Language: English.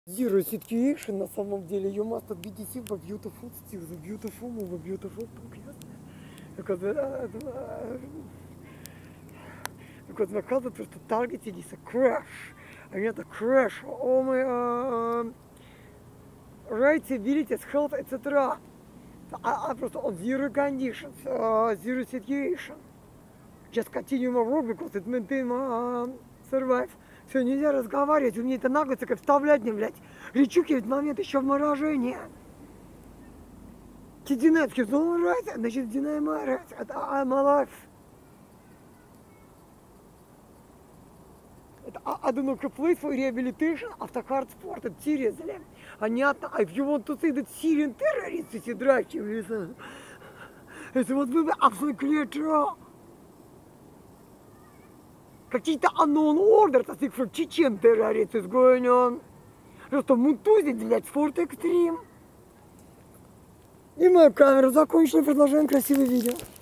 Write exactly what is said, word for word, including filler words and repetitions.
Zero situation на самом деле. You must be deceived by beautiful still. The beautiful move, beautiful talk, yes? Because, uh, uh, because мне кажется, что targeting is a crash. And yet a crash. All my uh, rights, abilities, health, et cetera. I, I просто on zero conditions, uh, zero situation. Just continue my work because it maintain my uh, survive. Все, нельзя разговаривать, у меня это наглость, как вставлять не, блядь. Речуки в этот момент еще в морожении. He denied his own rights, значит, deny my rights. Это I'm alive. Это I do not place for rehabilitation after hard sport. Это seriously. Понятно. If you want to say that Syrian terrorists, эти драки, это вот вы absolutely true. Какие-то unknown orders, I think, for Chechen terrorists is going on. Просто мутузить, блядь, спорт экстрим. И мою камеру закончили, продолжаем красивое видео.